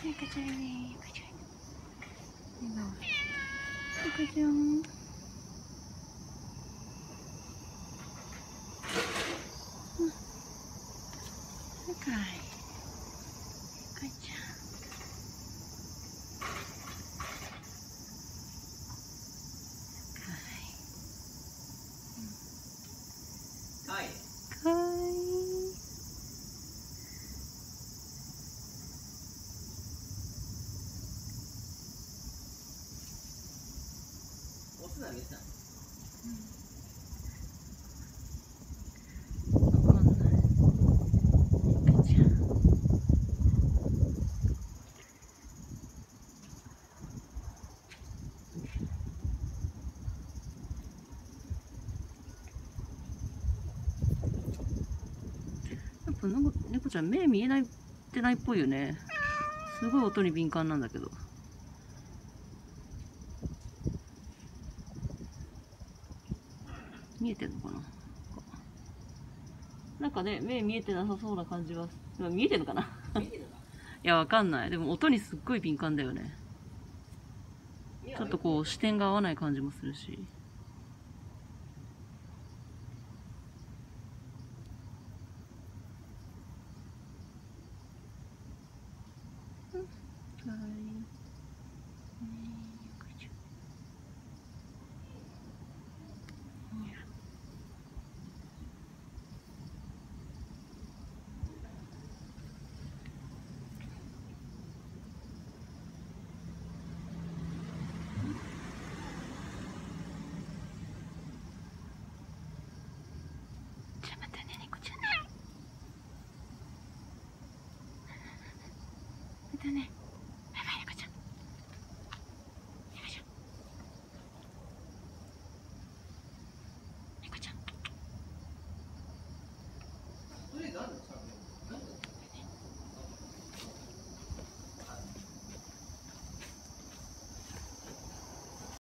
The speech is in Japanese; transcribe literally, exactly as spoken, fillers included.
猫ちゃんね、猫ちゃん。猫ちゃん。かわいい。猫ちゃん。かわいい。かわいい。かわいい。オスだメスだ。わかんない。猫ちゃん。やっぱなんか猫ちゃん目見えないってないっぽいよね。すごい音に敏感なんだけど。見えてんのかな。なんかね、目見えてなさそうな感じは。でも見えてんのかな。いや、わかんない。でも音にすっごい敏感だよね。ちょっとこう視点が合わない感じもするし。うん、かわいい。じゃあまたね、猫ちゃんね。またね。バイバイ、猫ちゃん。猫ちゃん。猫ちゃん。それ何の作業？